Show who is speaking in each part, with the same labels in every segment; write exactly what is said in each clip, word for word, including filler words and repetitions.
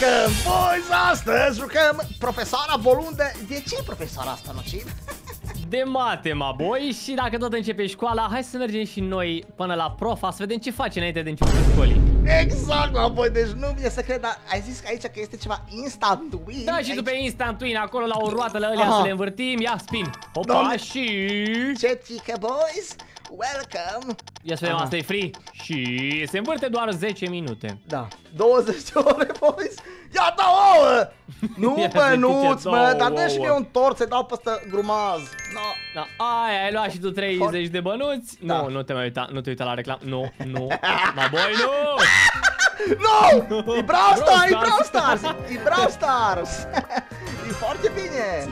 Speaker 1: Welcome, boys! Astăzi jucăm Profesoara Bolunde. De ce e profesoara asta, Nociv?
Speaker 2: De mate, mă, boi. Și dacă tot începe școala, hai să mergem și noi până la profa să vedem ce face înainte de începutul școlii.
Speaker 1: Exact, mă, boi, deci nu vine să cred, dar ai zis că aici că este ceva instant win.
Speaker 2: Da, și
Speaker 1: aici...
Speaker 2: după instant win, acolo la o roată la alea să le învârtim. Ia, spin. Opa,
Speaker 1: Doamne.
Speaker 2: și...
Speaker 1: Ce tică, boys? Welcome!
Speaker 2: Ia să vedem, asta e free. Și se învârte doar zece minute.
Speaker 1: Da, douăzeci de ore, boys. Ia da ouă! Nu, bă, nu-ți, mă, dar dă și mie un tort să-i dau peste grumaz. No.
Speaker 2: Da, aia, ai luat și tu treizeci de bănuți.
Speaker 1: Da.
Speaker 2: Nu, nu te mai uita, nu te uita la reclamă. Nu, nu. Ma boi, nu!
Speaker 1: Nu! E Brawl Stars, e Brawl Stars! E Brawl Stars! E foarte bine!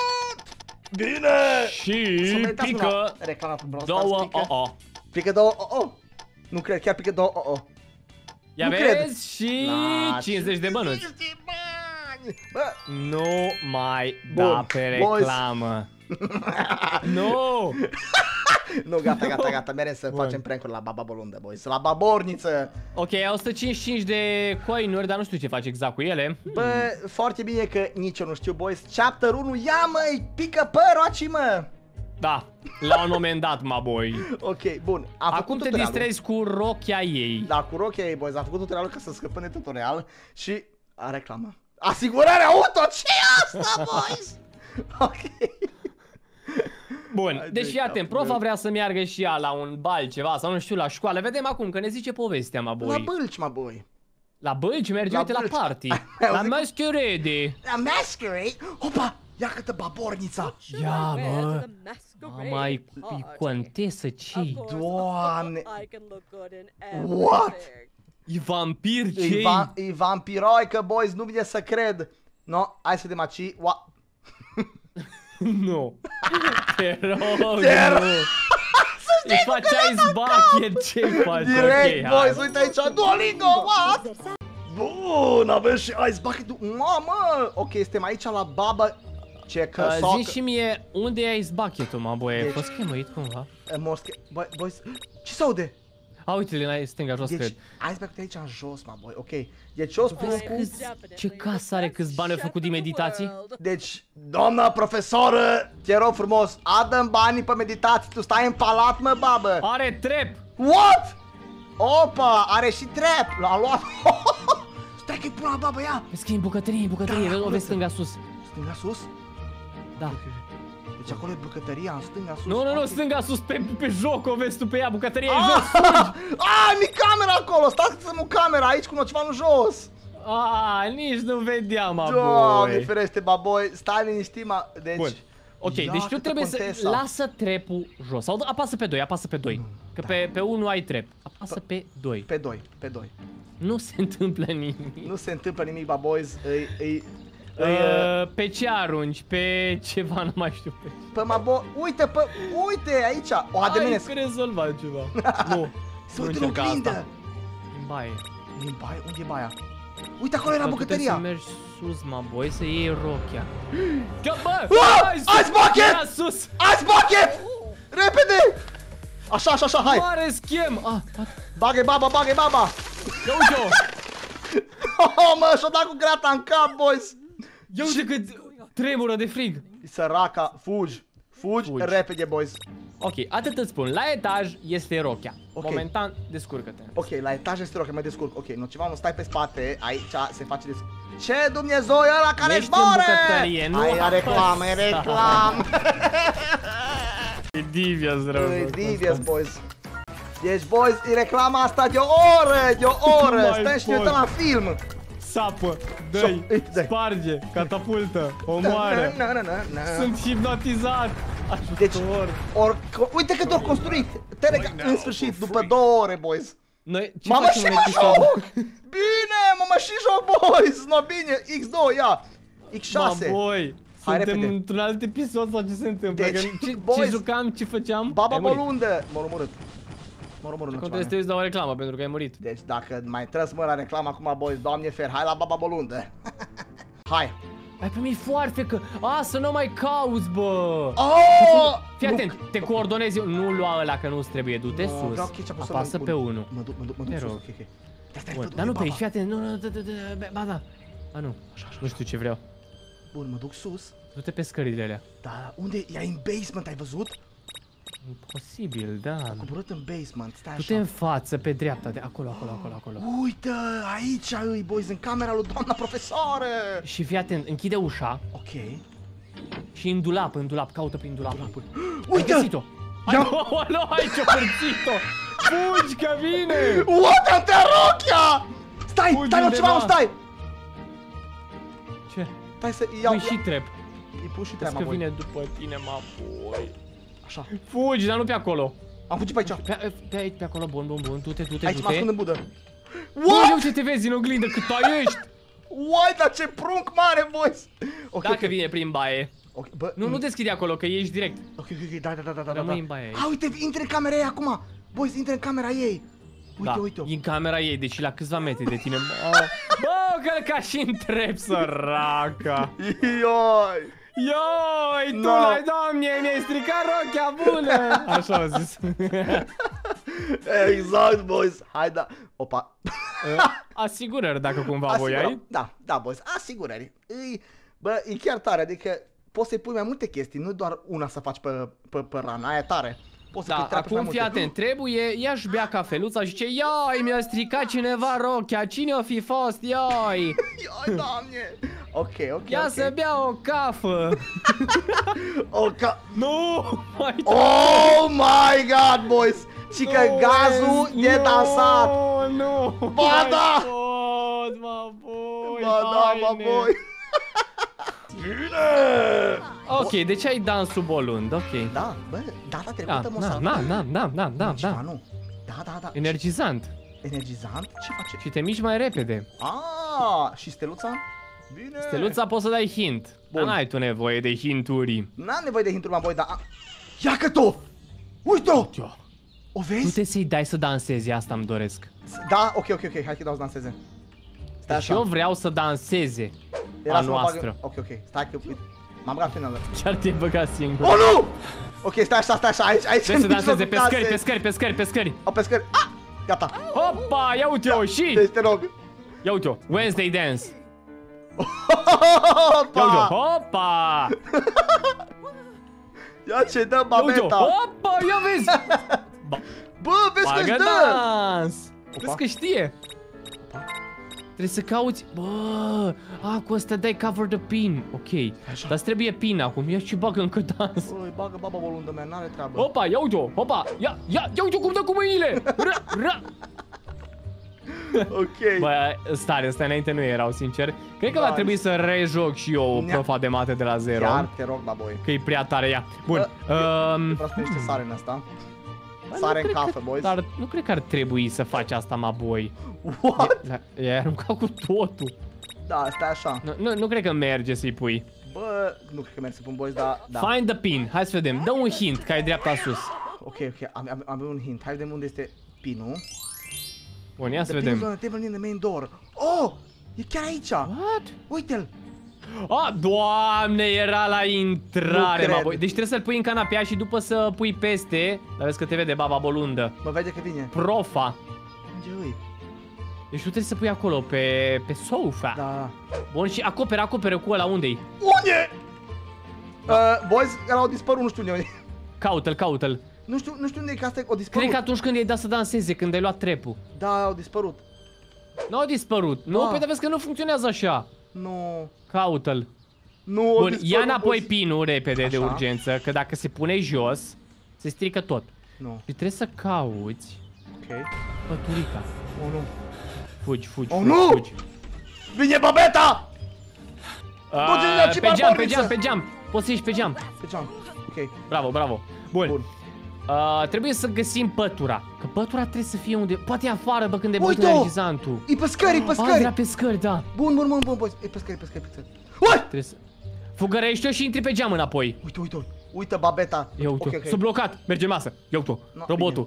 Speaker 1: Bine!
Speaker 2: Și pică
Speaker 1: reclama pe Brawl Stars,
Speaker 2: două
Speaker 1: pică.
Speaker 2: o o.
Speaker 1: Pică două o o. Nu cred, chiar pică două o o.
Speaker 2: Ia
Speaker 1: Nu
Speaker 2: vezi?
Speaker 1: cred.
Speaker 2: Și
Speaker 1: Na,
Speaker 2: cincizeci de bănuți.
Speaker 1: cincizeci de bani! Bă,
Speaker 2: Nu mai
Speaker 1: Bun,
Speaker 2: da pe
Speaker 1: boys.
Speaker 2: reclamă. Nu!
Speaker 1: nu, gata, gata, gata, mereu să
Speaker 2: Bun.
Speaker 1: facem prank-uri la Baba Bolundă, boys, la Baborniță.
Speaker 2: Ok, au o sută cincizeci și cinci de coinuri, dar nu știu ce faci exact cu ele.
Speaker 1: Bă, foarte bine că nici eu nu știu, boys. Chapter unu, ia măi, pică părul aci, mă.
Speaker 2: Da, la un moment dat, mă boi.
Speaker 1: Ok, bun, am
Speaker 2: Acum
Speaker 1: făcut
Speaker 2: te
Speaker 1: tutorialul.
Speaker 2: distrezi cu rochia ei.
Speaker 1: Da, cu rochia ei, boys, am făcut tutorialul ca să scăpăm de tutorial și a reclamă. Asigurarea auto, ce e asta, boys? Ok.
Speaker 2: Bun,
Speaker 1: Hai
Speaker 2: deci
Speaker 1: de
Speaker 2: fii atent,
Speaker 1: cap,
Speaker 2: profa
Speaker 1: bă.
Speaker 2: vrea să meargă și ea la un bal ceva sau nu știu, la școală. Vedem acum că ne zice povestea, mă
Speaker 1: La
Speaker 2: boi.
Speaker 1: bâlci, mă, boi.
Speaker 2: La bălci merge,
Speaker 1: La
Speaker 2: uite, la
Speaker 1: bălci.
Speaker 2: party.
Speaker 1: Ai
Speaker 2: La
Speaker 1: auzit?
Speaker 2: masquerade.
Speaker 1: La masquerade? Opa, ia câtă babornița.
Speaker 2: Ia, mă. Mama, e e contesă, ce-i?
Speaker 1: Doamne.
Speaker 3: What?
Speaker 2: E vampir,
Speaker 1: E,
Speaker 2: ce-i?
Speaker 1: va e vampiroică, boys, nu vine să cred. No, hai să vedem aici. Ua.
Speaker 2: Nu. Te rog,
Speaker 1: Te rog.
Speaker 2: nu. Îi faci ice bucket, ce-i faci?
Speaker 1: Direct,
Speaker 2: Ok,
Speaker 1: boys,
Speaker 2: hai.
Speaker 1: uite aici, Duolingo, what? Bun, avem și ice bucket-ul. Mamă, ok, suntem aici la baba. Ce că
Speaker 2: Uh,
Speaker 1: socă.
Speaker 2: Zi și mie, unde e ice bucket-ul, mă, băie? Ai
Speaker 1: Deci-
Speaker 2: fost chemuit cumva?
Speaker 1: Mosche... Băi, boys, ce s-aude?
Speaker 2: A, uite-le în stânga jos,
Speaker 1: Deci,
Speaker 2: cred.
Speaker 1: ice bucket aici în jos, mă, boi, ok. Deci eu spun
Speaker 2: Vezi
Speaker 1: cu...
Speaker 2: câți, ce casă are, câți bani a făcut din meditații?
Speaker 1: Deci, doamna profesoră, te rog frumos, adă-mi banii pe meditații, tu stai în palat, mă, babă.
Speaker 2: Are trep!
Speaker 1: What? Opa, are și trap, l-a luat. Stai că-i pun la babă, ia.
Speaker 2: Vezi că e în bucătărie, în bucătărie,
Speaker 1: Da,
Speaker 2: o
Speaker 1: acolo
Speaker 2: vezi
Speaker 1: să-
Speaker 2: stânga sus.
Speaker 1: Stânga sus?
Speaker 2: Da.
Speaker 1: Deci acolo e bucătăria, în stânga sus.
Speaker 2: Nu, nu, nu,
Speaker 1: Ok.
Speaker 2: stânga sus, pe, pe joc, o vezi tu pe ea, bucătăria e
Speaker 1: Ah,
Speaker 2: jos.
Speaker 1: ah, mi camera acolo, stați să nu camera aici cu ceva în jos.
Speaker 2: A, nici nu vedeam, mă,
Speaker 1: Doamne
Speaker 2: boi.
Speaker 1: ferește, baboi, stai liniștit, ma, deci...
Speaker 2: Bun. Ok,
Speaker 1: Ia
Speaker 2: deci tu
Speaker 1: câtă
Speaker 2: trebuie
Speaker 1: contesa.
Speaker 2: să lasă trepul jos. Sau apasă pe doi, apasă pe doi. Că pe, pe unu ai trep. Apasă pe doi.
Speaker 1: Pe doi, pe doi.
Speaker 2: Nu se întâmplă nimic.
Speaker 1: Nu se întâmplă nimic, baboys, îi, îi, îi, uh,
Speaker 2: Uh, pe ce arunci? Pe ceva, nu mai știu pe ce.
Speaker 1: pe mabo, uite, pe, uite aici, o ademenesc.
Speaker 2: Hai că rezolvat ceva. Nu,
Speaker 1: Se
Speaker 2: nu
Speaker 1: uită în
Speaker 2: încerca asta.
Speaker 1: oglindă.
Speaker 2: În baie.
Speaker 1: În baie? Unde e baia? Uite, acolo era
Speaker 2: Bă, tu trebuie
Speaker 1: bucătăria.
Speaker 2: să mergi sus, mă, boi, să iei rochia. Că, bă!
Speaker 1: Ah!
Speaker 2: hai sus!
Speaker 1: Ice bucket!
Speaker 2: Ia sus!
Speaker 1: Ice bucket! Repede! Așa, așa, așa, hai!
Speaker 2: Mare schem! Ah,
Speaker 1: Bagă-i baba, bagă-i baba!
Speaker 2: ia uite-o!
Speaker 1: Oh, mă, și-o dat cu grata în cap, boys!
Speaker 2: Ia uite cât tremură de frig!
Speaker 1: Săraca, fugi! Fugi,
Speaker 2: Fugi.
Speaker 1: repede, boys!
Speaker 2: Ok, atât îți spun, la etaj este rochia.
Speaker 1: Ok.
Speaker 2: Momentan, descurcă-te.
Speaker 1: Ok, la etaj este roche, mă descurc. Ok, nu ceva, nu stai pe spate, aici se face des... Ce Dumnezeu e ăla care
Speaker 2: Ești în
Speaker 1: zboare?
Speaker 2: bucătărie, nu
Speaker 1: Ai, e reclamă, e
Speaker 2: apăsa.
Speaker 1: reclamă!
Speaker 2: E devious, rău.
Speaker 1: E devious, boys! Deci, boys, e reclama asta de o oră, de o oră!
Speaker 2: mai
Speaker 1: Stăm și ne
Speaker 2: pot.
Speaker 1: uităm la film!
Speaker 2: Sapă, dă-i,
Speaker 1: Uite, dă-i.
Speaker 2: sparge, catapultă, omoară.
Speaker 1: Na, na, na, na, na.
Speaker 2: Sunt hipnotizat.
Speaker 1: Deci,
Speaker 2: Ajutor.
Speaker 1: or, uite cât au construit! Terega, în sfârșit, după două ore, boys!
Speaker 2: Noi, ce
Speaker 1: Mamă,
Speaker 2: facem
Speaker 1: și
Speaker 2: în
Speaker 1: mă
Speaker 2: episod?
Speaker 1: joc! Bine, mamă, și joc, boys! No, bine, X doi, ia! X șase!
Speaker 2: Mă, boi,
Speaker 1: Hai,
Speaker 2: suntem
Speaker 1: repede.
Speaker 2: într-un alt episod sau ce se întâmplă?
Speaker 1: Deci,
Speaker 2: Că ce,
Speaker 1: boys,
Speaker 2: ce jucam, ce făceam?
Speaker 1: Baba
Speaker 2: Ai murit.
Speaker 1: Bolundă! M-a omorât. M-a omorât,
Speaker 2: Acum
Speaker 1: nu
Speaker 2: trebuie să te
Speaker 1: ceva.
Speaker 2: uiți la o reclamă pentru că ai murit.
Speaker 1: Deci dacă mai trebuie să mă la reclamă acum, boys, doamne fer, hai la Baba Bolundă! Hai!
Speaker 2: Ai primit foarte că... A, să nu mai cauți, bă!
Speaker 1: Oh!
Speaker 2: Fii
Speaker 1: Nu-
Speaker 2: atent, te coordonezi eu. Nu lua ăla că nu-ți trebuie, du-te
Speaker 1: Nu, vreau
Speaker 2: sus.
Speaker 1: ketchup-ul să
Speaker 2: Apasă
Speaker 1: mă-
Speaker 2: pe unu.
Speaker 1: Mă duc, mă duc, mă
Speaker 2: Te
Speaker 1: duc sus,
Speaker 2: rog.
Speaker 1: ok, ok. Stai, stai,
Speaker 2: Bun,
Speaker 1: stai,
Speaker 2: dar nu pe
Speaker 1: Baba.
Speaker 2: aici, fii atent, nu, nu, da, da, da, ba da. A, nu. Nu știu ce vreau.
Speaker 1: Bun, mă duc sus.
Speaker 2: Du-te pe scările alea.
Speaker 1: Da, unde? E în basement, ai văzut?
Speaker 2: Imposibil, da.
Speaker 1: A coborât în basement, stai
Speaker 2: Du-te
Speaker 1: așa.
Speaker 2: în față, pe dreapta, de acolo, acolo, acolo, acolo.
Speaker 1: Uite, aici îi, boys, în camera lui doamna profesoară.
Speaker 2: Și fii atent, închide ușa
Speaker 1: Ok.
Speaker 2: și în dulap, în dulap, caută prin dulap. Ai
Speaker 1: Uite!
Speaker 2: găsit-o! Ai, oh, nu, ai ciopărțit-o! Fugi că vine!
Speaker 1: What? Am tăiat rochia! Stai,
Speaker 2: Fugi
Speaker 1: stai, nu, ceva,
Speaker 2: undeva.
Speaker 1: nu, stai!
Speaker 2: Ce?
Speaker 1: Stai să iau...
Speaker 2: Pui și trep.
Speaker 1: Îi pun și
Speaker 2: Vezi
Speaker 1: treaba,
Speaker 2: că
Speaker 1: boy.
Speaker 2: vine după tine, mă, boi.
Speaker 1: Așa.
Speaker 2: Fugi, dar nu pe acolo.
Speaker 1: Am fugit pe aici.
Speaker 2: Pe, pe aici, pe acolo, bun, bun, bun, du-te, du-te,
Speaker 1: Aici mă
Speaker 2: du-te.
Speaker 1: ascund în budă.
Speaker 2: What?
Speaker 1: What?
Speaker 2: Ce te vezi în oglindă, cât ai ești!
Speaker 1: What? Dar ce prunc mare, boys! Ok,
Speaker 2: Dacă
Speaker 1: ok.
Speaker 2: vine prin baie.
Speaker 1: Ok, bă,
Speaker 2: Nu, nu deschide acolo, că ești direct.
Speaker 1: Ok, ok, ok, da, da, da, da, da,
Speaker 2: Rămâi
Speaker 1: da.
Speaker 2: în baie aici.
Speaker 1: A, uite, intră în camera ei acum. Boys, intră în camera ei. Uite,
Speaker 2: Da,
Speaker 1: uite-o.
Speaker 2: e în camera ei, deci la câțiva metri de tine. Bă, bă călca și în trep, săraca.
Speaker 1: Ioi!
Speaker 2: Ioi, tu
Speaker 1: No.
Speaker 2: l-ai, doamne, mi-ai stricat rochia bună. Așa au zis.
Speaker 1: Exact, boys. Hai, da. Opa.
Speaker 2: Asigurări dacă cumva
Speaker 1: Asigurăm.
Speaker 2: voiai.
Speaker 1: Da, da, boys. Asigurări. Îi, bă, e chiar tare, adică poți să-i pui mai multe chestii, nu doar una să faci pe, pe, pe rana, aia e tare. Poți să
Speaker 2: Da,
Speaker 1: pui treapă și mai
Speaker 2: acum fii
Speaker 1: multe.
Speaker 2: atent, trebuie, ia-și bea cafeluța și zice, ioi, mi-a stricat cineva rochia, cine o fi fost, ioi?
Speaker 1: Ioi, doamne. Ok, ok,
Speaker 2: Ia
Speaker 1: ok.
Speaker 2: să bea o cafă.
Speaker 1: O, ca...
Speaker 2: Nu, mai
Speaker 1: Oh my god, boys. Și că gazul e dansat.
Speaker 2: Nu, nu.
Speaker 1: Ba da!
Speaker 2: Pot, mă, boi,
Speaker 1: Ba da, mă,
Speaker 2: haine.
Speaker 1: boy. Bine!
Speaker 2: Ok, deci ai dansul bolund, ok.
Speaker 1: Da, bă, data
Speaker 2: Da,
Speaker 1: trecută mă
Speaker 2: da,
Speaker 1: salvat.
Speaker 2: da, da, da, da, da,
Speaker 1: Ceva,
Speaker 2: da.
Speaker 1: nu. Da, da, da.
Speaker 2: Energizant.
Speaker 1: Energizant? Ce face?
Speaker 2: Și te miști mai repede.
Speaker 1: Ah, și steluța? Bine.
Speaker 2: Steluța poți să dai hint. Dar
Speaker 1: Bun.
Speaker 2: n-ai tu nevoie de hinturi.
Speaker 1: N-am nevoie de hinturi, mă, boy, dar... a- Ia că tu! Uite-o!
Speaker 2: Cio.
Speaker 1: O
Speaker 2: Tu
Speaker 1: vezi?
Speaker 2: te să-i dai să dansezi, asta îmi doresc.
Speaker 1: Da, ok, ok, ok, hai că dau să danseze. Stai
Speaker 2: Și eu
Speaker 1: așa.
Speaker 2: vreau să danseze
Speaker 1: Era
Speaker 2: a
Speaker 1: să mă bag-
Speaker 2: noastră.
Speaker 1: Ok, ok, stai că... uite, M-am băgat finală.
Speaker 2: Chiar te-ai băgat singur.
Speaker 1: Oh, nu! Ok, stai așa, stai așa, aici, aici.
Speaker 2: Trebuie să
Speaker 1: în
Speaker 2: danseze
Speaker 1: mijlocul
Speaker 2: pe scări,
Speaker 1: casei.
Speaker 2: pe scări, pe scări, pe scări.
Speaker 1: O, pe scări. Ah! Gata.
Speaker 2: Hopa, ia uite-o și...
Speaker 1: Deci te rog.
Speaker 2: Ia uite-o, Wednesday Dance. Ia uite-o,
Speaker 1: Hopa!
Speaker 2: hopa!
Speaker 1: Ia ce dă
Speaker 2: Ia uite-o,
Speaker 1: babeta.
Speaker 2: hopa, ia vezi! Ba-
Speaker 1: Bă, vezi că-și
Speaker 2: Bagă
Speaker 1: dă!
Speaker 2: dans! Vezi că știe. Trebuie să cauți... Bă, a, cu asta dai cover the pin. Ok,
Speaker 1: Așa.
Speaker 2: dar îți trebuie pin acum. Ia și bagă încă dans.
Speaker 1: Băi, bagă baba bolundă mea, n-are treabă.
Speaker 2: Hopa, ia uite-o, hopa, ia, ia, ia uite-o cum dă cu mâinile! Ră, ră.
Speaker 1: Ok.
Speaker 2: Bă, stare, ăsta înainte nu erau, sincer. Cred că
Speaker 1: Da,
Speaker 2: va trebui să rejoc și eu
Speaker 1: Nea.
Speaker 2: profa de mate de la zero.
Speaker 1: Chiar te rog, baboi.
Speaker 2: Că e prea tare ea. Bun,
Speaker 1: Bă,
Speaker 2: um,
Speaker 1: Vreau să pun niște sare în asta.
Speaker 2: bă,
Speaker 1: Sare
Speaker 2: nu
Speaker 1: în
Speaker 2: cred
Speaker 1: cafă,
Speaker 2: că-
Speaker 1: boys.
Speaker 2: Dar nu cred că ar trebui să faci asta, ma boy.
Speaker 1: What?
Speaker 2: I-ai aruncat cu totul.
Speaker 1: Da, stai așa.
Speaker 2: Nu, nu, nu cred că merge să-i pui.
Speaker 1: Bă, nu cred că merg să pun boys, dar... Da.
Speaker 2: Find the pin. Hai să vedem. Dă un hint, că ai dreapta sus.
Speaker 1: Ok, ok, am, am, am un hint. Hai să vedem unde este pinul.
Speaker 2: Bun, ia să
Speaker 1: The pin is
Speaker 2: vedem.
Speaker 1: on the table in the main door. Oh! E chiar aici!
Speaker 2: What?
Speaker 1: Uite-l!
Speaker 2: Ah, doamne, era la intrare,
Speaker 1: Nu
Speaker 2: ma
Speaker 1: cred.
Speaker 2: boy. Deci trebuie să-l pui în canapea și după să pui peste. Dar vezi că te vede baba bolundă.
Speaker 1: Mă vede că vine.
Speaker 2: Profa.
Speaker 1: Unde îi?
Speaker 2: Deci tu trebuie să pui acolo, pe, pe sofa.
Speaker 1: Da.
Speaker 2: Bun, și acoperă, acoperă cu ăla, unde-i?
Speaker 1: Unde? Uh, boys, care au dispărut, nu știu unde e.
Speaker 2: Caută-l, caută-l.
Speaker 1: Nu știu, nu știu unde e, că asta e, o dispărut.
Speaker 2: Cred că atunci când i-ai dat să danseze, când ai luat trepul.
Speaker 1: Da, au dispărut.
Speaker 2: Nu au dispărut. Nu,
Speaker 1: Ah.
Speaker 2: păi dar vezi că nu funcționează așa.
Speaker 1: Nu.
Speaker 2: Caută-l.
Speaker 1: Nu, au
Speaker 2: Bun,
Speaker 1: dispărut,
Speaker 2: ia înapoi
Speaker 1: boys.
Speaker 2: pinul repede de
Speaker 1: Așa.
Speaker 2: urgență, că dacă se pune jos, se strică tot.
Speaker 1: Nu.
Speaker 2: Și trebuie să cauți
Speaker 1: Ok.
Speaker 2: păturica.
Speaker 1: Oh, nu.
Speaker 2: Fugi, fugi,
Speaker 1: Oh,
Speaker 2: fugi,
Speaker 1: nu!
Speaker 2: fugi.
Speaker 1: Vine babeta!
Speaker 2: A,
Speaker 1: Du-te la ce
Speaker 2: pe geam, pe
Speaker 1: barbarniță!
Speaker 2: geam, pe geam. Poți să ieși pe geam.
Speaker 1: Pe geam. Ok.
Speaker 2: Bravo, bravo. Bun.
Speaker 1: Bun.
Speaker 2: Uh, trebuie să găsim pătura. Că pătura trebuie să fie unde... Poate e afară, bă, când e băut
Speaker 1: Uite-o!
Speaker 2: energizantul.
Speaker 1: E pe scări, e pe
Speaker 2: Ah,
Speaker 1: scări!
Speaker 2: era pe scări, da.
Speaker 1: Bun, bun, bun, bun, boys. E pe scări, pe scări, pe scări. Ui!
Speaker 2: Trebuie să... Fugărește-o și intri pe geam înapoi.
Speaker 1: Uite, uite, uite. Uite babeta.
Speaker 2: Ia uite-o.
Speaker 1: Ok, ok.
Speaker 2: S-a blocat. Merge masă. Ia uite-o.
Speaker 1: No,
Speaker 2: Robotul.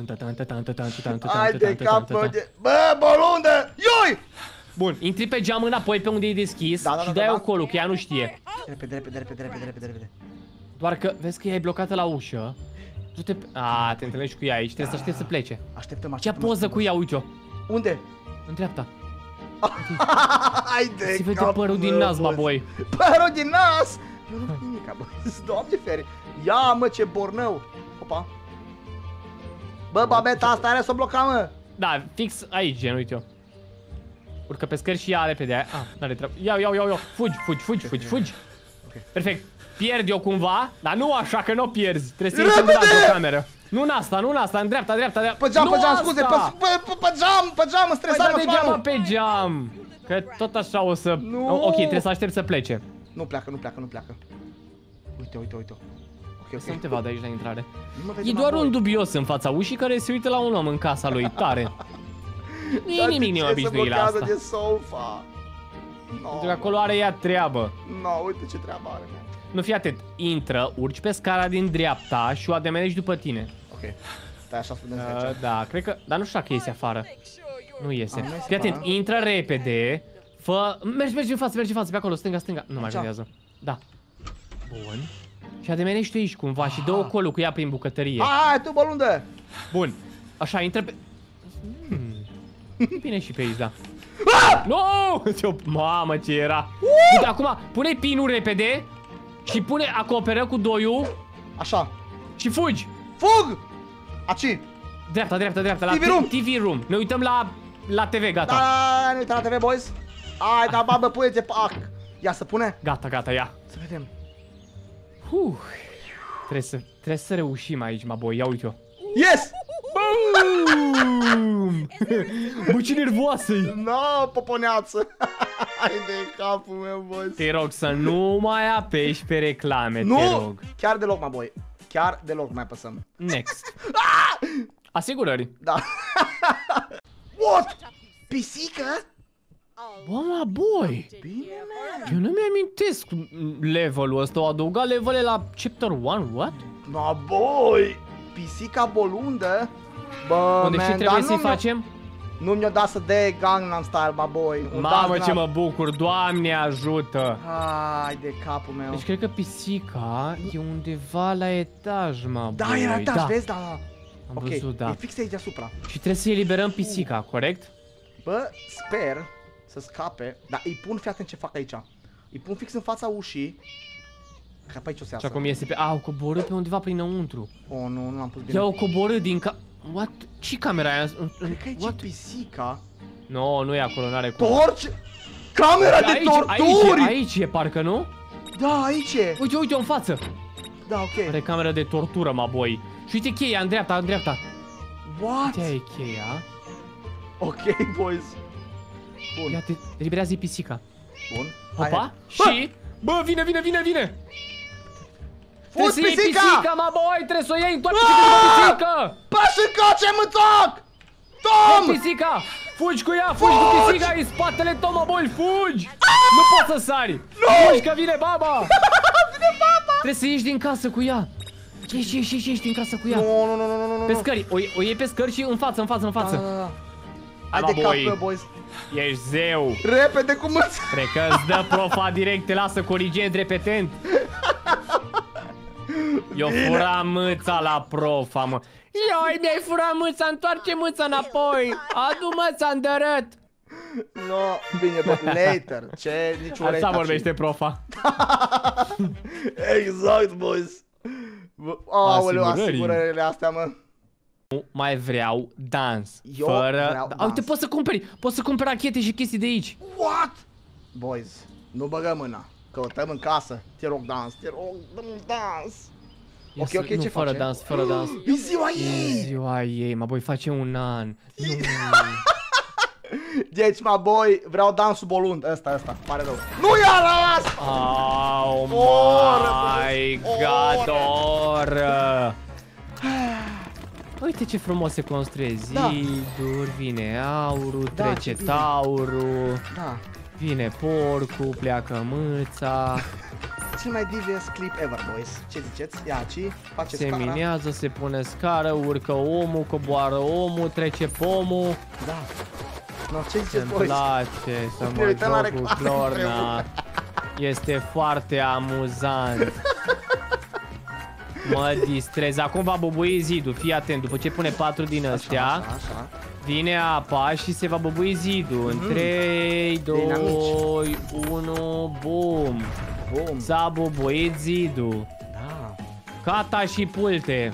Speaker 1: Hai de capă de... Bă, bolundă! Ioi!
Speaker 2: Bun, intri pe geam înapoi pe unde e deschis
Speaker 1: Da, da,
Speaker 2: și
Speaker 1: da,
Speaker 2: dai
Speaker 1: da, da.
Speaker 2: acolo, că ea nu știe.
Speaker 1: Repede, repede, repede, repede, repede, repede.
Speaker 2: Doar că vezi că ea e blocată la ușă. Du-te pe... A, te întâlnești cu ea aici, trebuie să aștepți să plece.
Speaker 1: Așteptăm,
Speaker 2: Ce
Speaker 1: așteptăm.
Speaker 2: poză cu ea, uite-o.
Speaker 1: Unde?
Speaker 2: În dreapta.
Speaker 1: Hai de
Speaker 2: Se vede
Speaker 1: capul
Speaker 2: părul din
Speaker 1: meu,
Speaker 2: nas, mă,
Speaker 1: boss.
Speaker 2: boi.
Speaker 1: Părul din nas! Eu nu văd nimica, bă. Doamne feri. Ia, mă, ce bornău. Opa. Bă, babeta asta are să o bloca, mă.
Speaker 2: Da, fix aici, gen, uite eu. Urcă pe scări și ia repede aia. Ah, n-are treabă. Iau, iau, iau, iau. Fugi, fugi, fugi, fugi, fugi.
Speaker 1: Okay.
Speaker 2: Perfect. Pierd eu cumva, dar nu așa că nu o pierzi. Trebuie să ieși într-o cameră. Nu în asta, nu în asta, în dreapta, dreapta, dreapta.
Speaker 1: Pe geam,
Speaker 2: nu
Speaker 1: pe geam,
Speaker 2: asta!
Speaker 1: scuze, pe, pe, pe, pe geam, pe geam,
Speaker 2: Păi
Speaker 1: stresat,
Speaker 2: da
Speaker 1: mă,
Speaker 2: degeaba pe geam. Că tot așa o să...
Speaker 1: Nu.
Speaker 2: Ok, trebuie să aștept să plece.
Speaker 1: Nu pleacă, nu pleacă, nu pleacă. Uite, uite, uite. Ok,
Speaker 2: Să nu
Speaker 1: ok.
Speaker 2: te vadă aici la intrare.
Speaker 1: Nu mă vede,
Speaker 2: E
Speaker 1: mă,
Speaker 2: doar
Speaker 1: boi.
Speaker 2: un dubios în fața ușii care se uită la un om în casa lui, tare. Nu e
Speaker 1: Dar
Speaker 2: nimic
Speaker 1: de ce se
Speaker 2: neobișnuit la
Speaker 1: blochează
Speaker 2: asta.
Speaker 1: de sofa? No,
Speaker 2: Pentru că acolo are ea treabă.
Speaker 1: no, uite ce treabă are, mă.
Speaker 2: Nu, fii atent, intră, urci pe scara din dreapta și o ademenești după tine.
Speaker 1: Ok. Stai așa să vedem
Speaker 2: Uh,
Speaker 1: aici.
Speaker 2: da, cred că... Dar nu știu dacă iese afară. Nu iese.
Speaker 1: Ah, nu iese
Speaker 2: Fii atent,
Speaker 1: afară?
Speaker 2: intră repede. Fă... Mergi, mergi în față, mergi în față, pe acolo, stânga, stânga. Nu mai
Speaker 1: Aici?
Speaker 2: contează. Da. Bun. Și ademenești aici cumva și dă o colul cu ea prin bucătărie.
Speaker 1: Hai, tu, bălundă!
Speaker 2: Bun. Așa, intră pe... Hmm. Bine și pe aici, da. Nu! Ce-o... Mamă, ce era! Uite, acum, pune pinul repede și pune, acoperă cu doiul
Speaker 1: Așa.
Speaker 2: și fugi!
Speaker 1: Fug! Aci!
Speaker 2: Dreapta, dreapta, dreapta, la
Speaker 1: T V room.
Speaker 2: T V room. Ne uităm la, la T V, gata.
Speaker 1: Da, nu uita la T V, boys. Hai, da, babă, pune-te pac. Ia să pune.
Speaker 2: Gata, gata, ia.
Speaker 1: Să vedem.
Speaker 2: Huh. Trebuie să, trebuie să reușim aici, mă, boi, ia uite-o.
Speaker 1: Yes!
Speaker 2: Boom! Bă, ce nervoasă -i.
Speaker 1: No, poponeață. Hai de capul meu, boys.
Speaker 2: Te rog să nu mai apeși pe reclame, te
Speaker 1: Nu!
Speaker 2: rog.
Speaker 1: Chiar deloc, mă, boy. Chiar deloc mai apăsăm.
Speaker 2: Next. Asigurări.
Speaker 1: Da. What? Pisică?
Speaker 2: Bă, mă, boi.
Speaker 1: Bine, man.
Speaker 2: Eu nu mi-amintesc levelul ăsta. O adăuga levele la chapter unu, what?
Speaker 1: No, boy. Pisica bolundă? Bă,
Speaker 2: Unde
Speaker 1: man,
Speaker 2: și
Speaker 1: dar
Speaker 2: trebuie
Speaker 1: nu
Speaker 2: să-i
Speaker 1: mi-o-
Speaker 2: facem?
Speaker 1: Nu mi-o dat să dea Gangnam Style, mă, boy. Un
Speaker 2: Mamă,
Speaker 1: dans
Speaker 2: ce
Speaker 1: din
Speaker 2: mă bucur, Doamne ajută!
Speaker 1: Hai de capul meu.
Speaker 2: Deci cred că pisica e undeva la etaj, mă,
Speaker 1: Da,
Speaker 2: boi.
Speaker 1: era etaj,
Speaker 2: da.
Speaker 1: vezi? Da.
Speaker 2: Am
Speaker 1: Ok,
Speaker 2: văzut, da.
Speaker 1: e fix aici deasupra.
Speaker 2: Și trebuie să eliberăm pisica, corect?
Speaker 1: Bă, sper să scape, dar îi pun, fii atent ce fac aici. Îi pun fix în fața ușii. Că pe aici o să
Speaker 2: Și
Speaker 1: iasă.
Speaker 2: acum iese pe... A, au coborât pe undeva prinăuntru.
Speaker 1: Oh, nu, nu l-am pus bine.
Speaker 2: Ia, au coborât din ca... What? Ce camera aia? În- în-
Speaker 1: Cred că aici e
Speaker 2: What?
Speaker 1: pisica.
Speaker 2: No, nu e acolo, n-are cum.
Speaker 1: Torci? Camera de
Speaker 2: Aici,
Speaker 1: torturi!
Speaker 2: aici, aici e parcă, nu?
Speaker 1: Da, aici e.
Speaker 2: Uite, uite-o în față.
Speaker 1: Da, ok.
Speaker 2: Are cameră de tortură, mă, boi. Și uite cheia, în dreapta, în dreapta.
Speaker 1: What?
Speaker 2: Uite, e cheia.
Speaker 1: Ok, boys. Bun,
Speaker 2: Ia, te eliberează-i pisica.
Speaker 1: bun. Hai,
Speaker 2: Opa,
Speaker 1: hai.
Speaker 2: și... Bă, vine, vine, vine, vine! Trebuie să iei
Speaker 1: pisica!
Speaker 2: pisica, mă, boi! Trebuie să o iei, întoarce-te cu pisică!
Speaker 1: Pași încoace, mățoc!
Speaker 2: Ia
Speaker 1: Tom!
Speaker 2: pisica! Fugi cu ea, fugi cu
Speaker 1: Fugi!
Speaker 2: pisica, e spatele tău, mă, boi, fugi! Nu poți să sari! Fugi că vine baba!
Speaker 1: Vine baba!
Speaker 2: Trebuie să ieși din casă cu ea! Ieși, ieși, ieși, ieși din casă cu ea!
Speaker 1: Nu, nu, nu, nu, nu, nu.
Speaker 2: Pe scări, o, o iei pe scări și în față, în față, în
Speaker 1: Da,
Speaker 2: față!
Speaker 1: da, da. Hai
Speaker 2: Hai,
Speaker 1: de
Speaker 2: mă,
Speaker 1: cap,
Speaker 2: boi.
Speaker 1: bă, boys.
Speaker 2: Ești zeu!
Speaker 1: Repede cu mâța.
Speaker 2: Cred că îți dă profa direct, te lasă corigent repetent. Eu fura mâța la profa, mă. Ioi, mi-ai furat mâța, întoarce mâța înapoi. Adu mâța în dărât.
Speaker 1: No, bine, bă, later. Ce, nici urei.
Speaker 2: Asta vorbește profa.
Speaker 1: Exact, boys. Bă, aoleu,
Speaker 2: Asigurări.
Speaker 1: asigurările astea, mă.
Speaker 2: Nu mai vreau dans.
Speaker 1: Eu
Speaker 2: Fără...
Speaker 1: vreau
Speaker 2: Da,
Speaker 1: dans.
Speaker 2: uite, poți să cumperi. Poți să cumperi rachete și chestii de aici.
Speaker 1: What? Boys, nu băgăm mâna. Căutăm în casă. Te rog, dans, te rog, dă dans.
Speaker 2: Ia
Speaker 1: Ok,
Speaker 2: să-
Speaker 1: ok,
Speaker 2: nu,
Speaker 1: ce
Speaker 2: fără
Speaker 1: face?
Speaker 2: dans, fără dans.
Speaker 1: E ziua
Speaker 2: E
Speaker 1: ei!
Speaker 2: ziua ei, mă, voi face un an. Nu.
Speaker 1: Deci, mă, boy, vreau dansul bolund. Ăsta, ăsta, pare rău. Nu ia las!
Speaker 2: Oh
Speaker 1: Oră,
Speaker 2: my
Speaker 1: bă,
Speaker 2: god,
Speaker 1: oră.
Speaker 2: oră! Uite ce frumos se construie
Speaker 1: Da.
Speaker 2: ziduri, vine aurul,
Speaker 1: Da,
Speaker 2: trece
Speaker 1: ce bine.
Speaker 2: taurul,
Speaker 1: Da,
Speaker 2: vine porcul, pleacă mâța,
Speaker 1: cel mai devious clip ever, boys. Ce ziceți? Ia, aici, face
Speaker 2: se
Speaker 1: scara.
Speaker 2: minează, se pune scară, urcă omul, coboară omul, trece pomul.
Speaker 1: Da. No, ce ziceți,
Speaker 2: Îmi
Speaker 1: boys?
Speaker 2: place să
Speaker 1: Ne
Speaker 2: mă
Speaker 1: uităm la
Speaker 2: joc cu
Speaker 1: reclame
Speaker 2: Clorna. Este foarte amuzant. Mă distrez. Acum va bubui zidul. Fii atent. După ce pune patru din astea,
Speaker 1: Așa, așa.
Speaker 2: Vine apa și se va băbui zidul. În trei, doi, unu, bum.
Speaker 1: Bum.
Speaker 2: S-a băbuit zidul.
Speaker 1: Da.
Speaker 2: Cata și pulte.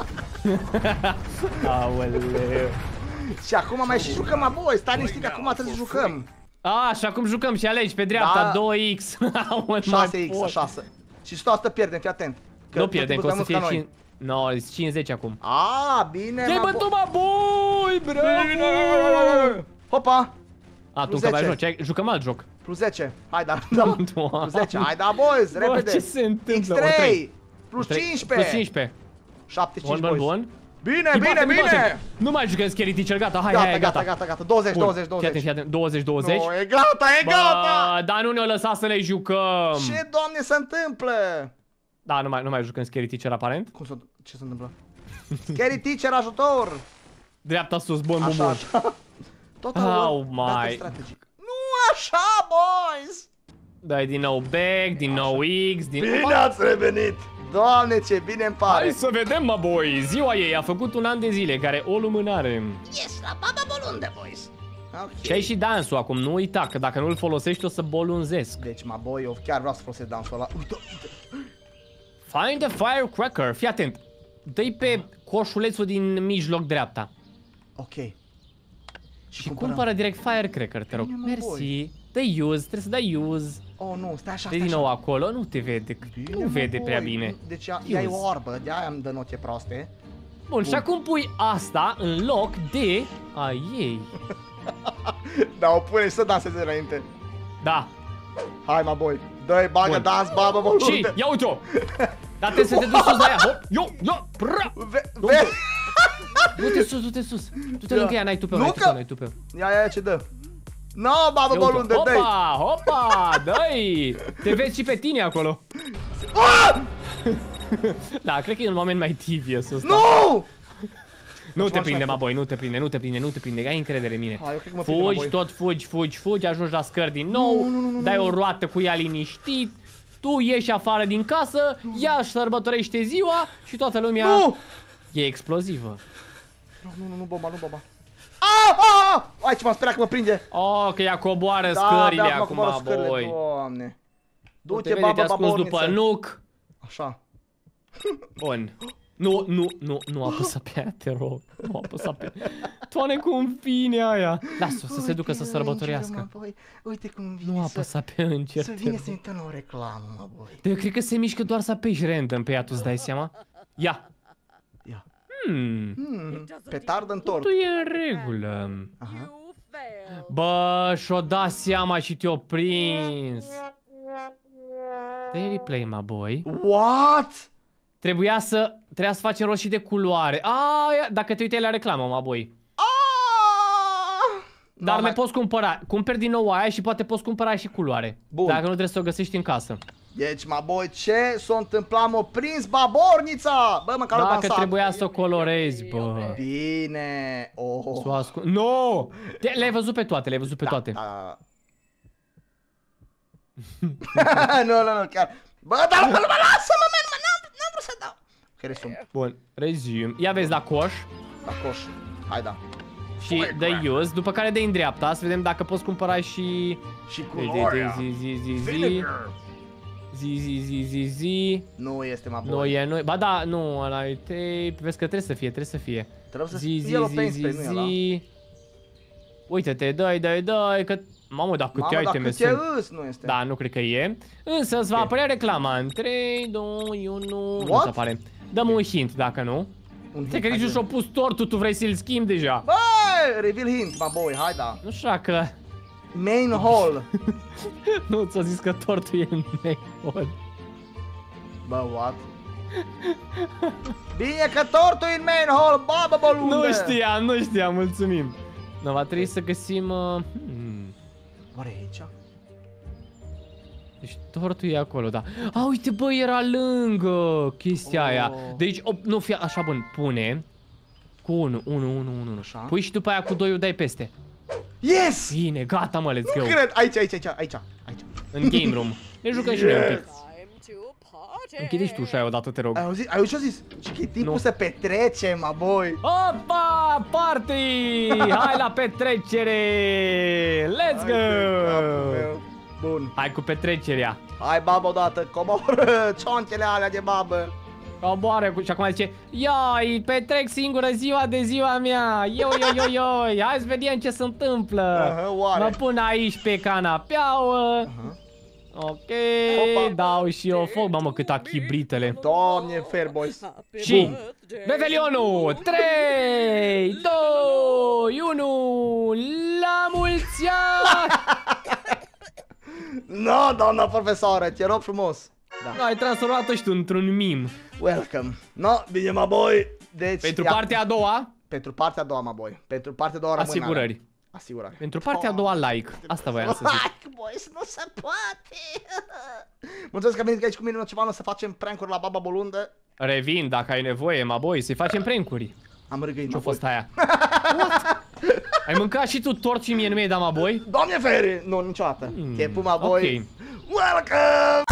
Speaker 2: Aoleu.
Speaker 1: Și acum mai și jucăm, mă, boy. Stai liniștit că acum trebuie să jucăm.
Speaker 2: A, și acum jucăm și alegi pe dreapta,
Speaker 1: Da.
Speaker 2: doi x.
Speaker 1: șase x, șase. Și sto asta pierdem, fii atent.
Speaker 2: Nu
Speaker 1: tot
Speaker 2: pierdem,
Speaker 1: timpul
Speaker 2: că o să
Speaker 1: suntem
Speaker 2: fie
Speaker 1: mulți ca
Speaker 2: cinci... No, cincizeci acum.
Speaker 1: noi. A, bine,
Speaker 2: Te-ai
Speaker 1: mă,
Speaker 2: bătut,
Speaker 1: bo-
Speaker 2: mă, boi, bravo!
Speaker 1: Hopa,
Speaker 2: A, tu
Speaker 1: Plus
Speaker 2: încă mai
Speaker 1: zece.
Speaker 2: joci, ai- jucăm alt joc.
Speaker 1: plus zece. Hai, da, da. Plus zece. Hai, da, boys,
Speaker 2: Bă,
Speaker 1: repede.
Speaker 2: ce se întâmplă?
Speaker 1: X
Speaker 2: Ori trei.
Speaker 1: trei. Plus
Speaker 2: Trei-
Speaker 1: cincisprezece.
Speaker 2: Plus cincisprezece.
Speaker 1: șaptezeci și
Speaker 2: Bun,
Speaker 1: cinci,
Speaker 2: bun,
Speaker 1: boys.
Speaker 2: bun.
Speaker 1: Bine,
Speaker 2: Îi
Speaker 1: bine,
Speaker 2: batem, îi batem.
Speaker 1: bine.
Speaker 2: Nu mai jucăm Scary Teacher, gata, hai,
Speaker 1: Gata,
Speaker 2: hai,
Speaker 1: gata,
Speaker 2: gata.
Speaker 1: gata, gata. douăzeci,
Speaker 2: Bun.
Speaker 1: douăzeci,
Speaker 2: Fii atent,
Speaker 1: douăzeci.
Speaker 2: fii atent, douăzeci, douăzeci.
Speaker 1: Nu, e gata, e gata.
Speaker 2: Bă, dar nu ne-o lăsat să le jucăm.
Speaker 1: Ce, doamne, se întâmplă?
Speaker 2: Da, nu mai, nu mai jucăm Scary Teacher, aparent.
Speaker 1: Cum se, ce se întâmplă? Scary Teacher, ajutor!
Speaker 2: Dreapta sus, bun, bun,
Speaker 1: Așa,
Speaker 2: bun.
Speaker 1: așa. Tot
Speaker 2: Au,
Speaker 1: au
Speaker 2: mai.
Speaker 1: strategic. Nu așa, boys!
Speaker 2: Dai din nou back, din nou X, din...
Speaker 1: Bine ați revenit! Doamne, ce bine îmi pare!
Speaker 2: Hai să vedem, mă, boi! Ziua ei a făcut un an de zile, care o lumânare.
Speaker 1: Yes, la baba bolunde, boys! Ok.
Speaker 2: Și ai și dansul acum, nu uita, că dacă nu-l folosești o să bolunzesc.
Speaker 1: Deci, mă, boy, eu chiar vreau să folosesc dansul ăla. Uite, uite.
Speaker 2: Find a firecracker, fii atent. Dă-i pe coșulețul din mijloc dreapta.
Speaker 1: Ok.
Speaker 2: Și cumpără direct firecracker, te rog.
Speaker 1: Bine, mă,
Speaker 2: Mersi. Dă-i use, trebuie să dai use.
Speaker 1: Oh, nu, stai așa,
Speaker 2: Dă-i
Speaker 1: stai
Speaker 2: din nou
Speaker 1: așa.
Speaker 2: acolo, nu te vede,
Speaker 1: Bine,
Speaker 2: nu
Speaker 1: mă,
Speaker 2: vede
Speaker 1: boy.
Speaker 2: prea bine.
Speaker 1: Deci ea, ea e
Speaker 2: Use.
Speaker 1: o orbă, de-aia îmi dă note proaste.
Speaker 2: Bun, și acum pui asta în loc de a ei.
Speaker 1: Da, o pune și să danseze înainte.
Speaker 2: Da.
Speaker 1: Hai, mă, boy. Dă-i, bagă
Speaker 2: Bun.
Speaker 1: dans, babă, bolunde.
Speaker 2: Și, ia uite-o! Dar trebuie să te duci sus la ea. Hop, yo, yo, pra!
Speaker 1: Ve-
Speaker 2: Du-te.
Speaker 1: ve-
Speaker 2: Du-te sus, du-te sus. Du-te lângă ea, n-ai tupeu,
Speaker 1: Nu
Speaker 2: n-ai
Speaker 1: că-
Speaker 2: tupeu, n-ai tupeu.
Speaker 1: Ia, ia, ia, ce dă? No, babă,
Speaker 2: Ia uite-o.
Speaker 1: bolunde, dă-i.
Speaker 2: Hopa, hopa, dă-i! Te vezi și pe tine acolo.
Speaker 1: Ah!
Speaker 2: Da, cred că e un moment mai tibios ăsta.
Speaker 1: Nu!
Speaker 2: Nu te
Speaker 1: așa
Speaker 2: prinde,
Speaker 1: e.
Speaker 2: mă, boi, nu te prinde, nu te prinde, nu te prinde, ai încredere în mine.
Speaker 1: Hai, eu cred că mă prinde,
Speaker 2: Fugi,
Speaker 1: mă, boi.
Speaker 2: tot fugi, fugi, fugi, ajungi la scări din nou,
Speaker 1: Nu, nu, nu,
Speaker 2: dai
Speaker 1: nu.
Speaker 2: o roată cu ea liniștit, tu ieși afară din casă, ea își sărbătorește ziua și toată lumea
Speaker 1: Nu!
Speaker 2: e explozivă.
Speaker 1: Nu, nu, nu, nu, bomba, nu, bomba. Ah, ah, ah! Ai, ce m-am speriat că mă prinde.
Speaker 2: Oh, că ea coboară
Speaker 1: Da,
Speaker 2: scările
Speaker 1: abia
Speaker 2: acum,
Speaker 1: coboară scările,
Speaker 2: boi.
Speaker 1: Doamne.
Speaker 2: Nu te
Speaker 1: Du-te,
Speaker 2: vede, te-a
Speaker 1: baba,
Speaker 2: scos după
Speaker 1: baborniță.
Speaker 2: nuc.
Speaker 1: Așa.
Speaker 2: Bun. Nu, nu, nu, nu apăsa pe aia, te rog. Nu apăsa pe aia. Doamne, cum vine aia. Lasă-o să se ducă să
Speaker 1: Uite,
Speaker 2: sărbătorească.
Speaker 1: îngerul, mă, boi. Uite cum vine
Speaker 2: Nu
Speaker 1: să,
Speaker 2: apăsa pe înger,
Speaker 1: să
Speaker 2: te
Speaker 1: vine
Speaker 2: rog.
Speaker 1: să intre la o reclamă, mă, boi.
Speaker 2: Eu cred că se mișcă doar să apeși random pe ea, tu îți dai seama? Ia.
Speaker 1: Ia.
Speaker 2: Hmm.
Speaker 1: Hmm, petard în tort.
Speaker 2: Tu e în regulă.
Speaker 1: Aha.
Speaker 3: You fail.
Speaker 2: Bă, și-o da seama și te-o prins. Dai replay, mă, boy.
Speaker 1: What?
Speaker 2: Trebuia să, trebuia să facem rost și de culoare. A, dacă te uitai la reclamă, mă, boy.
Speaker 1: Ah!
Speaker 2: Dar
Speaker 1: Nu,
Speaker 2: mai
Speaker 1: mai-
Speaker 2: poți cumpăra. Cumperi din nou aia și poate poți cumpăra și culoare.
Speaker 1: Bun.
Speaker 2: Dacă nu trebuie să o găsești în casă.
Speaker 1: Deci, mă, boi, ce s-a întâmplat, mă, prins babornița! Bă, măcar o
Speaker 2: Dacă
Speaker 1: dansat.
Speaker 2: trebuia să o colorezi, bă.
Speaker 1: Bine. Oh.
Speaker 2: Să o ascult. Nu! Te- Le-ai văzut pe toate, le-ai văzut pe toate.
Speaker 1: Da. Nu, nu, nu, chiar. Bă, dar mă, mă lasă-mă, man, mă, n-am, n-am vrut să dau. Ok, resum.
Speaker 2: Bun, resume. Ia vezi la coș
Speaker 1: La coș. Hai, da.
Speaker 2: și dă use, după care dă în dreapta, să vedem dacă poți cumpăra și...
Speaker 1: Și
Speaker 2: Zi,
Speaker 1: culoarea.
Speaker 2: zi, zi, zi, zi,
Speaker 1: Vinegar.
Speaker 2: zi, zi, zi, zi, zi.
Speaker 1: Nu este, mă,
Speaker 2: Nu
Speaker 1: boi.
Speaker 2: e, nu e. Ba da, nu, ăla e tape. Vezi că trebuie să fie, trebuie să fie.
Speaker 1: Trebuie să
Speaker 2: Zi, zi,
Speaker 1: yellow
Speaker 2: zi,
Speaker 1: paint
Speaker 2: zi,
Speaker 1: spray, nu e ăla.
Speaker 2: zi. Uite-te, dai, dai, dai, că... Mamă, dar câte
Speaker 1: Mamă, dar
Speaker 2: iteme
Speaker 1: câte
Speaker 2: sunt.
Speaker 1: îs nu este.
Speaker 2: Da, nu cred că e. Însă îți va apărea reclama în trei, doi, unu... Nu
Speaker 1: What?
Speaker 2: se apare. Dăm un hint, dacă nu.
Speaker 1: Un
Speaker 2: Cred că
Speaker 1: hint,
Speaker 2: nici nu
Speaker 1: hai
Speaker 2: și-a pus tortul, tu vrei să-l schimbi deja.
Speaker 1: Bă, reveal hint, mă, boi, hai, da.
Speaker 2: Nu știu că...
Speaker 1: Main hall.
Speaker 2: Nu, ți-a zis că tortul e în main hall.
Speaker 1: Bă, what? Bine că tortul e în main hall, babă, bolunde.
Speaker 2: Nu știam, nu știam, mulțumim. Nu, va trebui să găsim... Uh, hmm.
Speaker 1: Oare e aici?
Speaker 2: Deci tortul e acolo, da. A, uite, bă, era lângă chestia
Speaker 1: Oh.
Speaker 2: aia. Deci, op, nu, fie așa, bun, pune cu unu, unu, unu, unu,
Speaker 1: Așa.
Speaker 2: Pui și după aia cu doi dai peste.
Speaker 1: Yes!
Speaker 2: Bine, gata, mă, let's
Speaker 1: Nu
Speaker 2: go.
Speaker 1: cred, aici, aici, aici, aici, aici.
Speaker 2: În game room. Ne jucăm și noi un pic.
Speaker 3: Time to
Speaker 2: Închide și tu ușa aia odată, te rog.
Speaker 1: Ai auzit? Ai auzit ce-a zis? Și că e timpul
Speaker 2: Nu.
Speaker 1: să petrecem, mă, boi.
Speaker 2: Opa! Party! Hai la petrecere! Let's
Speaker 1: Hai de capul
Speaker 2: go!
Speaker 1: meu. Bun.
Speaker 2: Hai cu petrecerea.
Speaker 1: Hai, babă, odată, coboră ciontele alea de babă.
Speaker 2: Coboară cu... Și acum zice, ioi, petrec singură ziua de ziua mea. Ioi, ioi, ioi, ioi. Hai să vedem ce se întâmplă.
Speaker 1: Aha, oare?
Speaker 2: Mă pun aici pe canapeauă.
Speaker 1: Aha.
Speaker 2: Ok,
Speaker 1: Opa.
Speaker 2: dau și eu foc. Mamă, cât achibritele.
Speaker 1: Doamne, fair boys.
Speaker 2: Și Revelionul. trei, doi, unu. La mulți ani!
Speaker 1: No, doamna profesoară, te rog frumos. Da.
Speaker 2: Ai transformat-o și tu într-un mim.
Speaker 1: Welcome. No, bine, mă, boi. Deci,
Speaker 2: Pentru
Speaker 1: ia-
Speaker 2: partea a doua,
Speaker 1: Pentru partea a doua, mă, boi. Pentru partea a doua rămân
Speaker 2: asigurări.
Speaker 1: alea. Asigurări.
Speaker 2: Pentru partea a doua, like. Asta voiam să zic.
Speaker 1: Like, boys, nu se poate. Mulțumesc că ai venit aici cu mine, ceva, nu să facem prank-uri la Baba Bolundă.
Speaker 2: Revin dacă ai nevoie, mă boi, să-i facem prank-uri.
Speaker 1: Am râgăit,
Speaker 2: Ce-a
Speaker 1: mă,
Speaker 2: fost
Speaker 1: boi.
Speaker 2: aia? Ai mâncat și tu tort și mie nu mi-ai dat, mă boi?
Speaker 1: Doamne fere! Nu, niciodată.
Speaker 2: Hmm,
Speaker 1: Te pun, mă, boi.
Speaker 2: ok.
Speaker 1: Welcome!